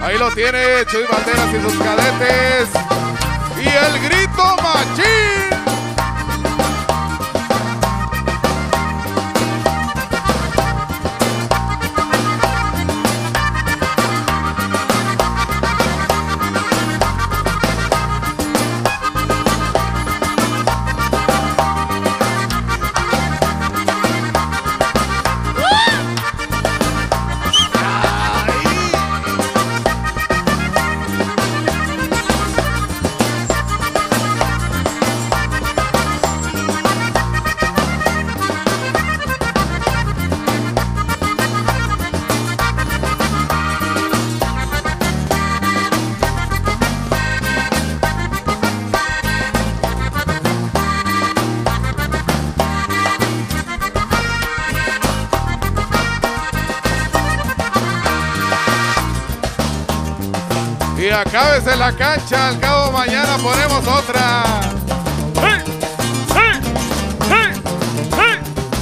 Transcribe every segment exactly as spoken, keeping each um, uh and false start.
Ahí lo tiene Chuy Valderas y sus cadetes. Y el grito machín. Y acábese la cancha, al cabo mañana ponemos otra. ¡Hey! ¡Hey! ¡Hey! ¡Hey!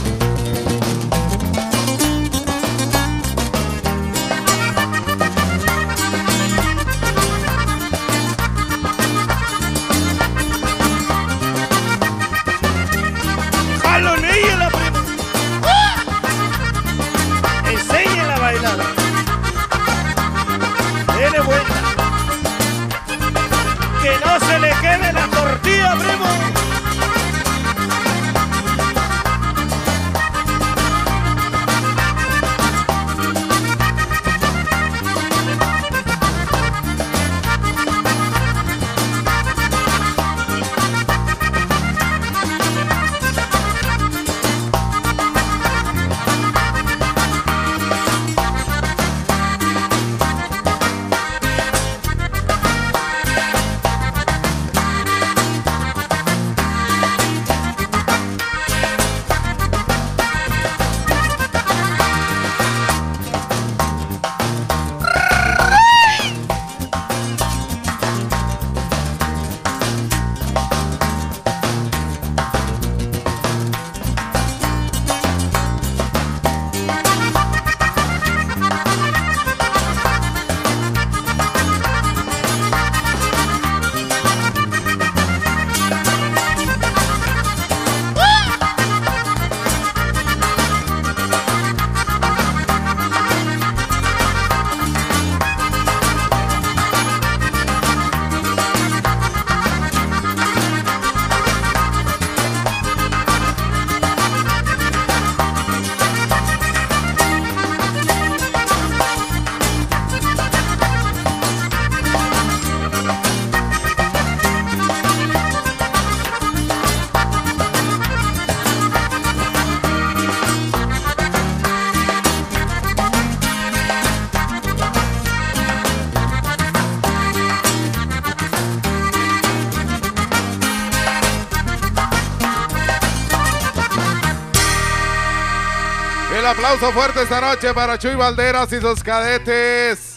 ¡Jalonéyela, primo! ¡Ah! Enséñela a bailar. Dele vuelta. Que no se le quede la tortilla, primo. El aplauso fuerte esta noche para Chuy Valderas y sus cadetes.